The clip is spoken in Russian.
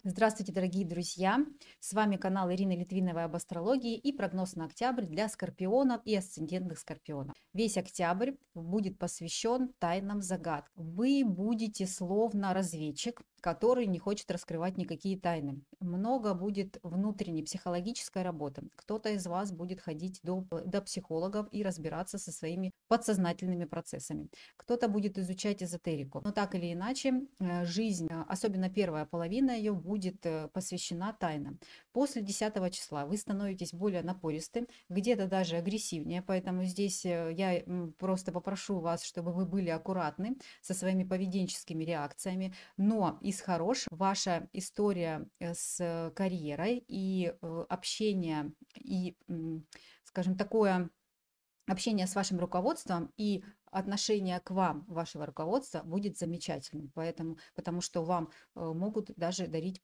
Здравствуйте, дорогие друзья! С вами канал Ирины Литвиновой об астрологии и прогноз на октябрь для скорпионов и асцендентных скорпионов. Весь октябрь будет посвящен тайнам загадок. Вы будете словно разведчик, который не хочет раскрывать никакие тайны. Много будет внутренней психологической работы. Кто-то из вас будет ходить до психологов и разбираться со своими подсознательными процессами. Кто-то будет изучать эзотерику. Но так или иначе, жизнь, особенно первая половина ее, будет посвящена тайнам. После 10 числа вы становитесь более напористы, где-то даже агрессивнее, поэтому здесь я просто попрошу вас, чтобы вы были аккуратны со своими поведенческими реакциями, но из хорошего ваша история с карьерой и общение, и, скажем, такое общение с вашим руководством и отношение к вам, вашего руководства, будет замечательным, потому что вам могут даже дарить